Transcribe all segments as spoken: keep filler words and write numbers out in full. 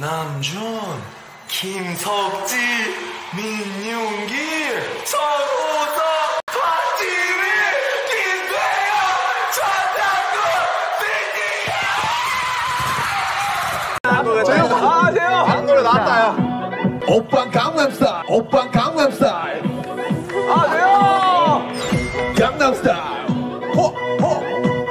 남준, 김석지, 민윤길, 정호석, 박지민, 김태현, 전상국, 비티에스! 아, 돼요! 다른 노래 나왔다요. 오빠 강남스타일, 오빠 강남스타일. 아, 돼요! 강남스타일. 호, 호.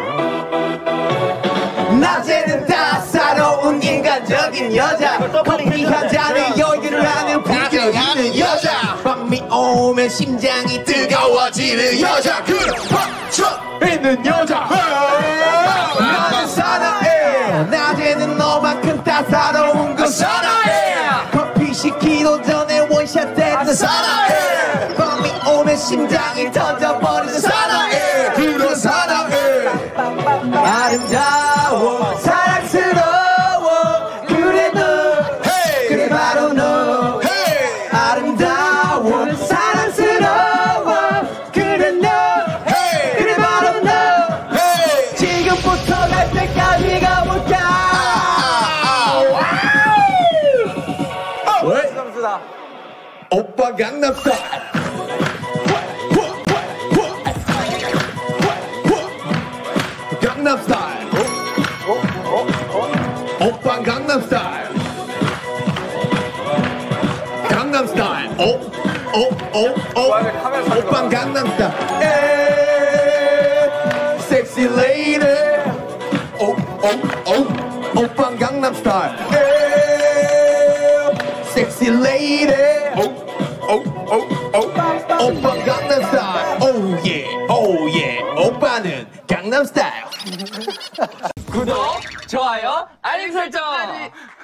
낮에는 따사로운 인간적인 여자, 커피 한 잔에 여유를 하는 비교하는 여자, 밤이 오면 심장이 뜨거워지는 여자, 그런 빡쳐 있는 여자. 나는 사랑해. 낮에는 너만큼 따사로운 거 사랑해. 커피 시키도 전에 원샷 때는 사랑해. 밤이 오면 심장이 터져버리는 사랑해. 그런 사랑해. 아름다워 사랑스러워 그래 너 hey. 그래 바로 너 hey. 아름다워 사랑스러워 그래 너 hey. 그래 바로 너 hey. 지금부터 갈 때까지 가볼까. 왜? 오빠 강남스타일. 강남스타일. 오빠 강남스타일. 강남스타일. 오, 오, 오, 오. 오빠 강남스타일. 섹시 레이디. 오, 오, 오. 오빠 강남스타일. 섹시 레이디. 오, 오, 오, 오. 오빠 강남스타일. 오예, 오예. 오빠는 강남스타일. 구독, 좋아요, 알림 설정!